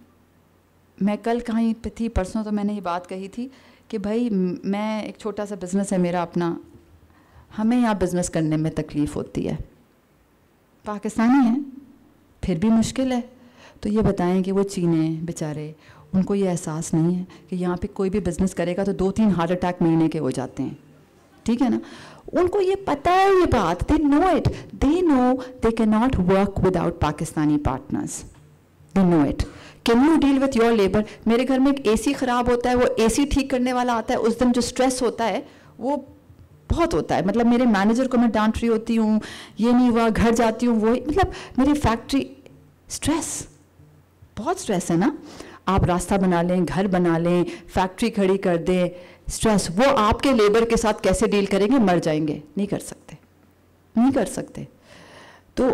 میں کل کہیں پہ تھی, پرسوں تو میں نے یہ بات کہی تھی کہ بھائی میں ایک چھوٹا سا بزنس ہے میرا اپنا, ہمیں یہاں بزنس کرنے میں تکلیف ہوتی ہے, پاکستانی ہیں پھر بھی مشکل ہے. تو یہ بتائیں کہ وہ چینے بیچارے, ان کو یہ احساس نہیں ہے کہ یہاں پہ کوئی بھی بزنس کرے گا تو دو تین ہارٹ اٹیک مہینے کے ہو جاتے ہیں, ٹھیک ہے نا. ان کو یہ پتہ ہے یہ بات, دے know it, they know they can not work without Pakistani partners, they know it. Can you deal with your labour? میرے گھر میں ایک اے سی خراب ہوتا ہے, وہ اے سی ٹھیک کرنے والا آتا ہے, اس دن جو اسٹریس ہوتا ہے وہ بہت ہوتا ہے. مطلب میرے مینیجر کو میں ڈانٹ رہی ہوتی ہوں, یہ نہیں ہوا, گھر جاتی ہوں, وہ مطلب میری فیکٹری, اسٹریس, بہت اسٹریس ہے نا. آپ راستہ بنا لیں, گھر بنا لیں, فیکٹری کھڑی کر دیں, اسٹریس. وہ آپ کے لیبر کے ساتھ کیسے ڈیل کریں گے؟ مر جائیں گے, نہیں کر سکتے, نہیں کر سکتے. تو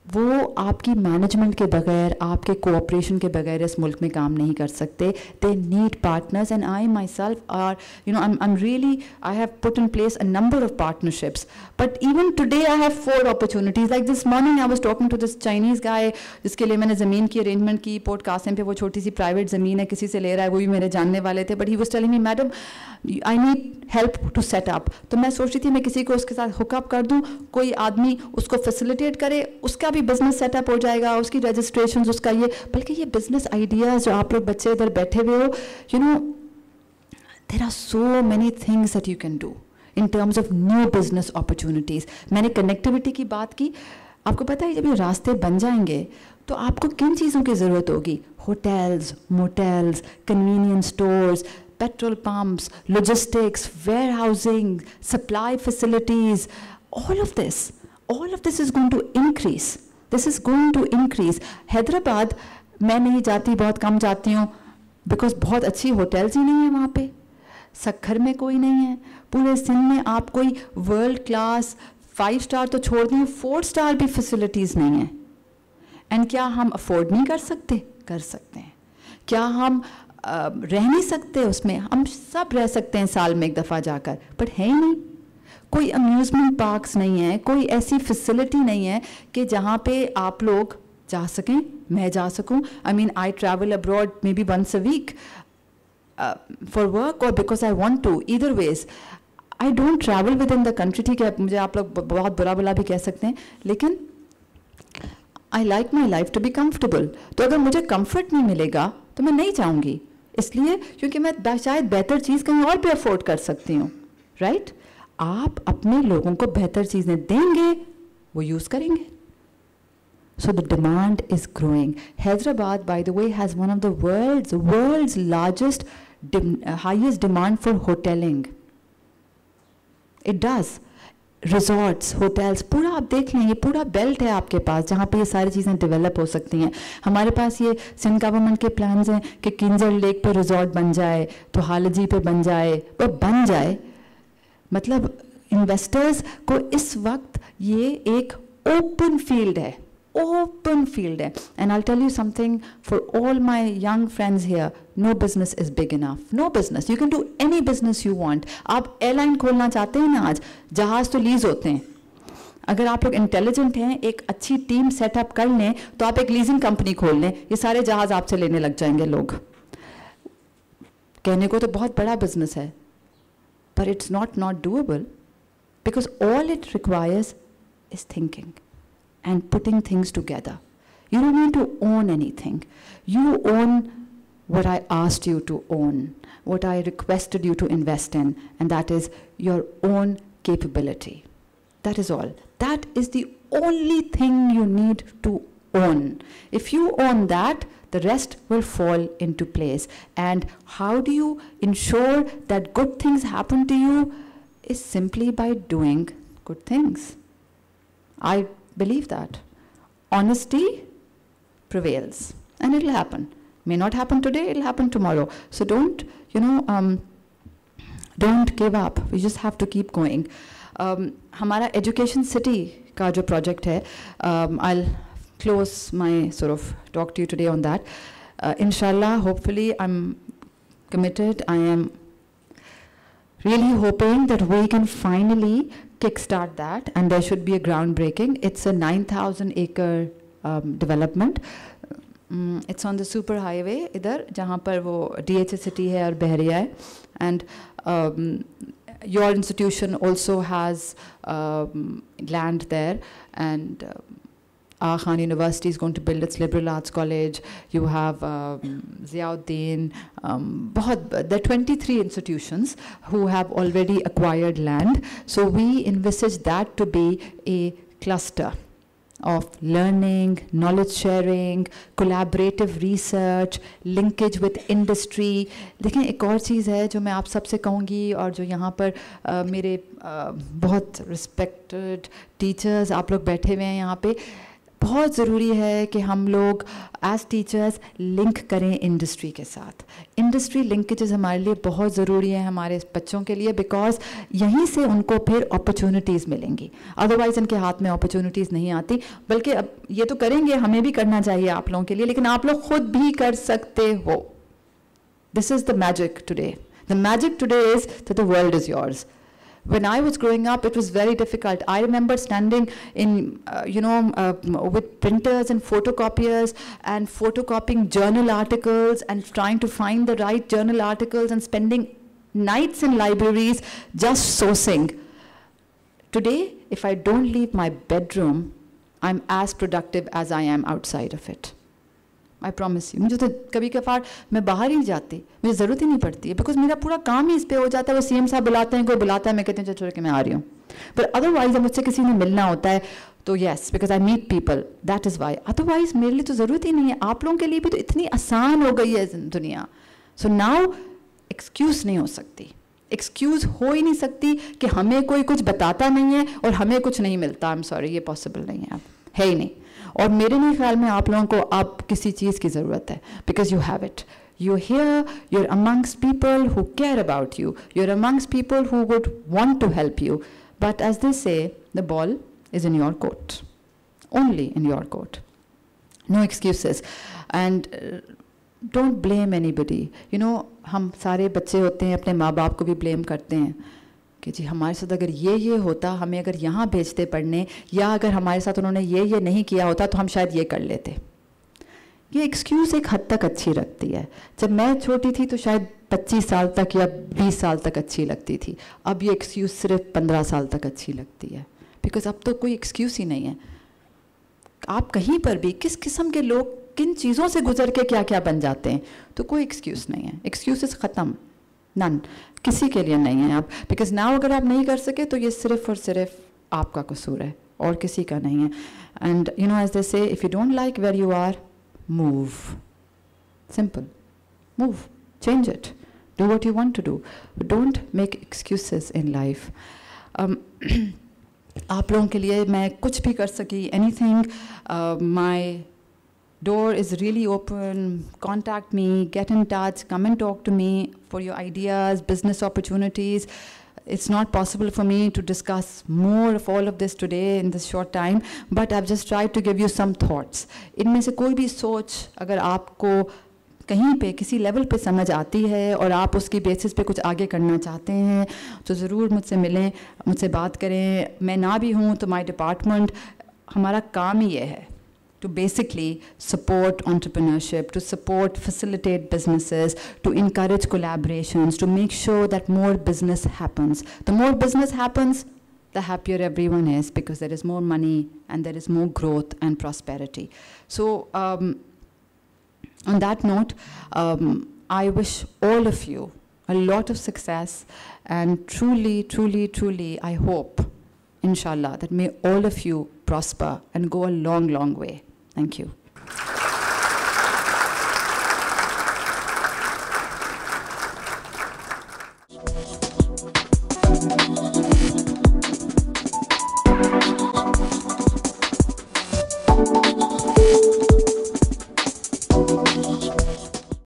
وہ آپ کی مینجمنٹ کے بغیر, آپ کے کوآپریشن کے بغیر اس ملک میں کام نہیں کر سکتے. They need partners, and I myself are you know I am really I have put in place a number of partnerships, but even today I have four opportunities. Like this morning I was talking to this Chinese guy جس کے لیے میں نے زمین کی arrangement کی. Port Qasim پہ وہ چھوٹی سی پرائیویٹ زمین ہے, کسی سے لے رہا ہے, وہ بھی میرے جاننے والے تھے, but he was telling me madam I need help to set up. تو میں سوچ رہی تھی میں کسی کو اس کے ساتھ ہک اپ کر دوں, کوئی آدمی اس کو فیسیلیٹیٹ کرے, اس کا بھی بزنس سیٹ اپ ہو جائے گا, اس کی رجسٹریشن, اس کا یہ. بلکہ یہ بزنس آئیڈیاز جو آپ لوگ بچے ادھر بیٹھے ہوئے ہو, you know there are so many things that you can do in terms of new business opportunities. میں نے کنیکٹیوٹی کی بات کی. آپ کو پتہ ہے جب یہ راستے بن جائیں گے تو آپ کو کن چیزوں کی ضرورت ہوگی؟ Hotels, motels, convenience stores, petrol pumps, logistics, warehousing, supply facilities, all of this, all of this is going to increase. This is going to increase. Hyderabad میں نہیں جاتی, بہت کم جاتی ہوں, بیکاز بہت اچھی ہوٹلز ہی نہیں ہیں وہاں پہ. سکھر میں کوئی نہیں ہے. پورے سندھ میں آپ کوئی ورلڈ کلاس فائیو اسٹار تو چھوڑ دیں, فور اسٹار بھی فیسلٹیز نہیں ہیں. اینڈ کیا ہم افورڈ نہیں کر سکتے؟ کر سکتے ہیں. کیا ہم رہ نہیں سکتے اس میں؟ ہم سب رہ سکتے ہیں سال میں ایک دفعہ جا کر, بٹ ہے ہی نہیں. کوئی امیوزمنٹ پارکس نہیں ہیں, کوئی ایسی فیسلٹی نہیں ہے کہ جہاں پہ آپ لوگ جا سکیں, میں جا سکوں. I mean I travel abroad maybe once a week for work اور because I want to. Either ways I don't travel within the country. ٹھیک ہے, مجھے آپ لوگ بہت برا بلا بھی کہہ سکتے ہیں, لیکن I like my life to be comfortable. تو اگر مجھے کمفرٹ نہیں ملے گا تو میں نہیں چاہوں گی, اس لیے کیونکہ میں شاید بہتر چیز کہیں اور پہ افورڈ کر سکتی ہوں. Right right? آپ اپنے لوگوں کو بہتر چیزیں دیں گے, وہ یوز کریں گے. So the demand is growing. Hyderabad by the way has one of the world's world's largest highest demand for hotelling. It does. Resorts, hotels, پورا آپ دیکھ لیں, یہ پورا بیلٹ ہے آپ کے پاس جہاں پہ یہ ساری چیزیں ڈیولپ ہو سکتی ہیں. ہمارے پاس یہ سندھ گورنمنٹ کے پلانز ہیں کہ کنزر لیک پہ ریزورٹ بن جائے, تو حالجی پہ بن جائے, وہ بن جائے. مطلب انویسٹرز کو اس وقت یہ ایک اوپن فیلڈ ہے, open field hai. And I'll tell you something, for all my young friends here, no business is big enough. No business. You can do any business you want. آپ airline کھولنا چاہتے ہیں نا, آج جہاز تو lease ہوتے ہیں. اگر آپ لوگ انٹیلیجنٹ ہیں, ایک اچھی ٹیم سیٹ اپ کر لیں, تو آپ ایک لیزنگ کمپنی کھول لیں, یہ سارے جہاز آپ سے لینے لگ جائیں گے لوگ. کہنے کو تو بہت بڑا بزنس ہے, but it's not not doable, because all it requires is thinking and putting things together. You don't need to own anything. You own what I asked you to own, what I requested you to invest in, and that is your own capability. That is all. That is the only thing you need to own. If you own that, the rest will fall into place. And how do you ensure that good things happen to you? Is simply by doing good things. I believe that. Honesty prevails, and it'll happen. May not happen today, it'll happen tomorrow. So don't, you know, um, don't give up. We just have to keep going. Um, ہمارا education city کا جو project ہے, um, I'll close my sort of talk to you today on that. Uh, inshallah, hopefully, I'm committed. I am really hoping that we can finally kickstart that, and there should be a groundbreaking. It's a nine thousand acre um, development. Um, it's on the super highway idhar jahan par wo D H A city hai aur Bahriya hai, and um, your institution also has um, land there, and uh, Aga Khan University is going to build its liberal arts college. You have um, Ziauddin. Um, bahut, there are twenty-three institutions who have already acquired land. So we envisage that to be a cluster of learning, knowledge sharing, collaborative research, linkage with industry. دیکھیں ایک اور چیز ہے جو میں آپ سب سے کہوں گی, اور جو یہاں پر uh, میرے uh, بہت رسپیکٹڈ ٹیچرز آپ لوگ بیٹھے ہوئے ہیں یہاں پہ, بہت ضروری ہے کہ ہم لوگ ایز ٹیچرس لنک کریں انڈسٹری کے ساتھ. انڈسٹری لنکیجز ہمارے لیے بہت ضروری ہے ہمارے بچوں کے لیے, بیکاز یہیں سے ان کو پھر اپرچونیٹیز ملیں گی. ادروائز ان کے ہاتھ میں اپرچونیٹیز نہیں آتی. بلکہ اب یہ تو کریں گے, ہمیں بھی کرنا چاہیے آپ لوگوں کے لیے, لیکن آپ لوگ خود بھی کر سکتے ہو. This is the magic today. The magic today is that the world is yours. When I was growing up, it was very difficult. I remember standing in, uh, you know, uh, with printers and photocopiers and photocopying journal articles and trying to find the right journal articles and spending nights in libraries just sourcing. Today, if I don't leave my bedroom, I'm as productive as I am outside of it. I promise you. مجھے تو کبھی کبھار میں باہر ہی جاتی, مجھے ضرورت ہی نہیں پڑتی ہے, بیکاز میرا پورا کام ہی اس پہ ہو جاتا ہے. وہ سی ایم صاحب بلاتے ہیں, کوئی بلاتا ہے, میں کہتی ہوں چل چھوڑ کے میں آ رہی ہوں. پر ادروائز جب مجھ سے کسی نے ملنا ہوتا ہے تو yes, because I meet people, that is why. Otherwise میرے لیے تو ضرورت ہی نہیں ہے. آپ لوگوں کے لیے بھی تو اتنی آسان ہو گئی ہے دنیا. سو ناؤ ایکسکیوز نہیں ہو سکتی, ایکسکیوز ہو ہی نہیں سکتی کہ ہمیں کوئی کچھ بتاتا نہیں ہے اور ہمیں کچھ نہیں ملتا. آئی ایم سوری, یہ پاسبل نہیں ہے, اب ہے ہی نہیں. اور میرے نہیں خیال میں آپ لوگوں کو اب کسی چیز کی ضرورت ہے, because you have it. You here, you are amongst people who care about you, you are amongst people who would want to help you. But as they say, the ball is in your court, only in your court. No excuses and don't blame anybody. You know, ہم سارے بچے ہوتے ہیں, اپنے ماں باپ کو بھی بلیم کرتے ہیں کہ جی ہمارے ساتھ اگر یہ یہ ہوتا, ہمیں اگر یہاں بھیجتے پڑھنے, یا اگر ہمارے ساتھ انہوں نے یہ یہ نہیں کیا ہوتا تو ہم شاید یہ کر لیتے. یہ ایکسکیوز ایک حد تک اچھی لگتی ہے. جب میں چھوٹی تھی تو شاید پچیس سال تک یا بیس سال تک اچھی لگتی تھی. اب یہ ایکسکیوز صرف پندرہ سال تک اچھی لگتی ہے, بیکاز اب تو کوئی ایکسکیوز ہی نہیں ہے. آپ کہیں پر بھی کس قسم کے لوگ کن چیزوں سے گزر کے کیا کیا بن جاتے ہیں, تو کوئی ایکسکیوز نہیں ہے. ایکسکیوزز ختم, نن, کسی کے لیے نہیں ہے اب. بیکاز ناؤ اگر آپ نہیں کر سکے تو یہ صرف اور صرف آپ کا قصور ہے اور کسی کا نہیں ہے. And you know, as they say, if you don't like where you are, move. Simple, move, change it, do what you want to do, don't make excuses in life. آپ لوگوں کے لیے میں کچھ بھی کر سکی, anything, my door is really open. Contact me, get in touch, come and talk to me for your ideas, business opportunities. It's not possible for me to discuss more of all of this today in this short time, but I've just tried to give you some thoughts. ان میں سے کوئی بھی سوچ اگر آپ کو کہیں پہ کسی لیول پہ سمجھ آتی ہے اور آپ اس کی بیسس پہ کچھ آگے کرنا چاہتے ہیں تو ضرور مجھ سے ملیں, مجھ سے بات کریں. میں نہ بھی ہوں تو مائی ڈپارٹمنٹ, ہمارا کام ہی یہ ہے to basically support entrepreneurship, to support, facilitate businesses, to encourage collaborations, to make sure that more business happens. The more business happens, the happier everyone is, because there is more money and there is more growth and prosperity. So um, on that note, um, I wish all of you a lot of success, and truly, truly, truly, I hope, inshallah, that may all of you prosper and go a long, long way. Thank you.